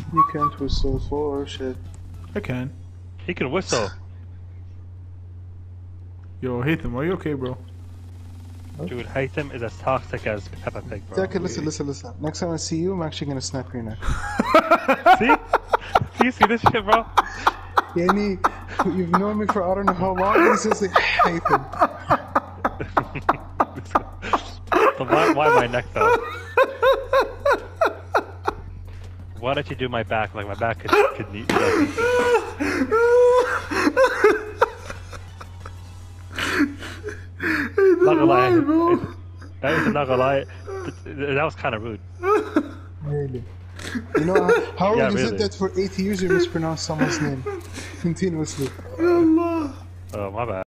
You can't whistle for shit. I can. He can whistle. Yo, Haitham, are you okay, bro? Dude, Haitham is as toxic as Peppa Pig, bro. Okay, listen. Next time I see you, I'm actually gonna snap your neck. See? Do you see this shit, bro? Yanni, you've known me for I don't know how long, and it's just like, Haitham. But why my neck, though? Why don't you do my back? Like, my back could need Not gonna lie, not gonna lie, that was kind of rude. Really? You know, how Yeah, is really. it that for 8 years you mispronounce someone's name continuously? Allah. Oh, my bad.